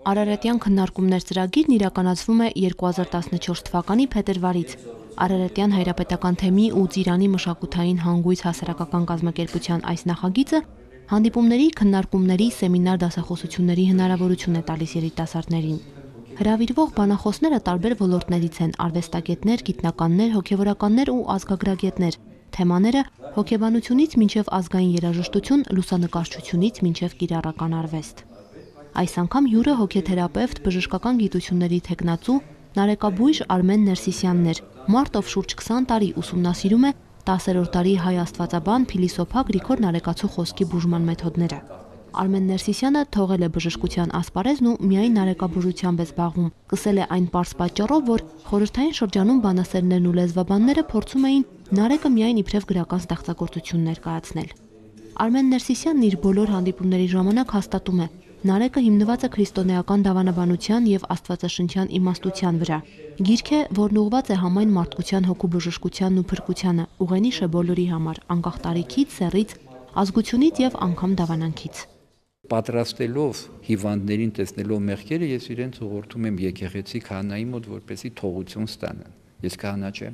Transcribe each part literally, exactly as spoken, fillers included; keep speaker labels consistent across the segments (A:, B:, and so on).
A: Արարատյան քննարկումներ ծրագիրն իրականացվում է երկու հազար տասնչորս թվականի փետրվարից։ Արարատյան հայրապետական թեմի ու Ծիրանի մշակութային հանգույց հասարակական կազմակերպության այս նախագիծը հանդիպումների, քննարկումների, սեմինար դասախոսությունների հնարավորություն է տալիս երիտասարդներին։ Հրավիրվող բանախոսները տարբեր ոլորտներից են՝ արվեստագետներ, գիտնականներ, հոգևորականներ ու ազգագրագետներ։ Թեմաները հոգեբանությունից մինչև ազգային երաժշտություն, լուսանկարչությունից մինչև կիրառական արվեստ։ Այս անգամ հյուրը հոգեթերապևտ, բժշկական գիտությունների թեկնածու Նարեկաբույժ Արմեն Ներսիսյանն էր, մարդ, ով շուրջ քսան տարի ուսումնասիրում է տասերորդ դարի հայ աստվածաբան փիլիսոփա Գրիգոր Նարեկացու խոսքի բուժման մեթոդները։ Արմեն Ներսիսյանը թողել է բժշկության ասպարեզն ու միայն նարեկաբուժությամբ է զբաղվում։ Սկսել է այն պարզ պատճառով, որ խորհրդային շրջանում բանասերներն ու լեզվաբանները փորձում էին Նարեկը միայն իբրև գրական ստեղծագործություն ներկայացնել։ Արմեն Ներսիսյանն իր բոլոր հանդիպումների ժամանակ հաստատում է. Նարեկը հիմնված է քրիստոնեական դավանաբանության եւ աստվածաշնչյան իմաստության վրա։ Գիրք է, որն ուղղված է համայն մարդկության հոգու բժշկությանն ու փրկությանը, ուղենիշ է բոլորի համար, անկախ տարիքից, սեռից, ազգությունից եւ անգամ դավանանքից։
B: Պատրաստելով հիվանդներին տեսնելով մեղքերը, ես իրենց ուղղորդում եմ եկեղեցի քահանայի մոտ, որպեսզի թողություն ստանան։ Ես քահանա չեմ։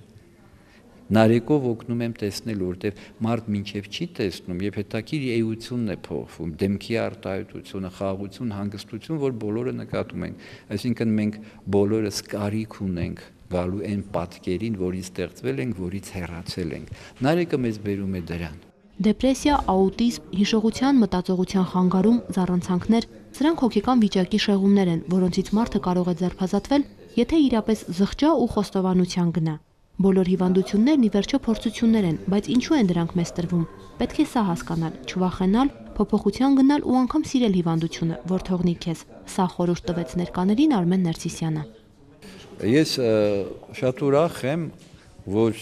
B: Նարեկով օգնում եմ տեսնել, որտեղ մարդ մինչև չի տեսնում եւ հետաքրիր էությունն է փոխվում, դեմքի արտահայտությունը, խաղաղություն, հանգստություն, որ բոլորը նկատում են։ Այսինքն մենք բոլորս կարիք ունենք գալու այն պատկերին, որից ստեղծվել ենք, որից հեռացել ենք։ Նարեկը մեզ բերում է դրան։
A: Դեպրեսիա, աուտիզմ, հիշողության, մտածողության խանգարում, զառանցանքներ, սրանք հոգեկան վիճակի շեղումներ են, որոնցից մարդը կարող է ձերբազատվել, եթե իրապես զղջա ու խոստովանության գնա։ Բոլոր հիվանդություններն ի վերջո փորձություններ են, բայց ինչու են դրանք մեզ տրվում։ Պետք է սա հասկանալ, չվախենալ, փոփոխության գնալ ու անգամ սիրել հիվանդությունը, որ թողնի քեզ։ Սա խորհուրդ տվեց ներկաներին Արմեն Ներսիսյանը։
B: Ես շատ ուրախ եմ, որ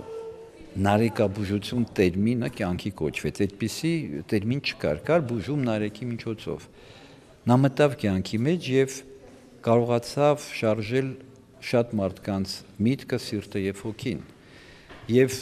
B: նարեկաբուժություն տերմինը կյանքի կոչվեց։ Այդպիսի տերմին չկար, կար բուժում Նարեկի միջոցով։ Նա մտավ կյանքի մեջ եւ կարողացավ շարժել շատ մարդկանց միտքը, սիրտը եւ հոգին։ Եվ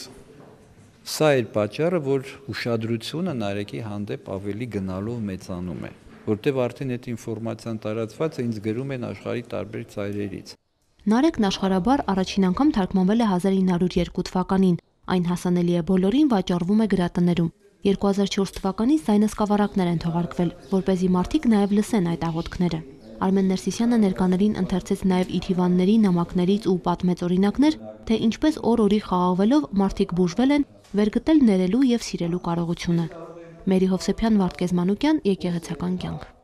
B: սա էր պատճառը, որ ուշադրությունը Նարեկի հանդեպ ավելի գնալով մեծանում է, որտեղ արդեն այդ ինֆորմացիան տարածված է, ինձ գրում են աշխարհի տարբեր ծայրերից։
A: Նարեկն աշխարհաբար առաջին անգամ թարգմանվել է հազար ինը հարյուր երկու թվականին, այն հասանելի է բոլորին, վաճառվում է գրատներում։ երկու հազար չորս թվականին զայնասկավառակներ են թողարկվել, որպեսզի մարդիկ նաև լսեն այդ աղոթքները։ Արմեն Ներսիսյանը ներկաներին ընթերցեց նաև իր հիվանդների նամակներից ու պատմեց օրինակներ, թե ինչպես օր-օրի խաղաղվելով մարդիկ բուժվել են, վերգտել ներելու եւ սիրելու կարողությունը։ Մերի Հովսեփյան, Վարդգեզ Մանուկյան, Եկեղեցական կյանք։